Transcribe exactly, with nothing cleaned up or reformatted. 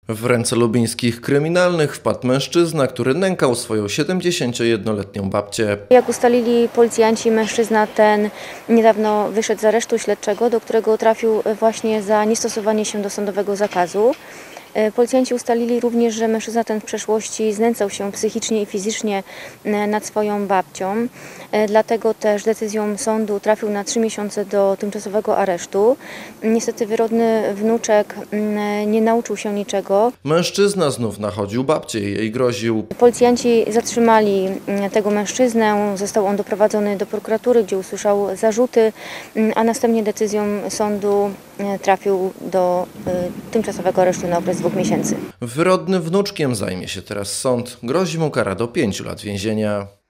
W ręce lubińskich kryminalnych wpadł mężczyzna, który nękał swoją siedemdziesięciojednoletnią babcię. Jak ustalili policjanci, mężczyzna ten niedawno wyszedł z aresztu śledczego, do którego trafił właśnie za niestosowanie się do sądowego zakazu. Policjanci ustalili również, że mężczyzna ten w przeszłości znęcał się psychicznie i fizycznie nad swoją babcią. Dlatego też decyzją sądu trafił na trzy miesiące do tymczasowego aresztu. Niestety wyrodny wnuczek nie nauczył się niczego. Mężczyzna znów nachodził babcię i jej groził. Policjanci zatrzymali tego mężczyznę. Został on doprowadzony do prokuratury, gdzie usłyszał zarzuty, a następnie decyzją sądu trafił do tymczasowego aresztu na okres dwóch miesięcy. Wyrodnym wnuczkiem zajmie się teraz sąd. Grozi mu kara do pięciu lat więzienia.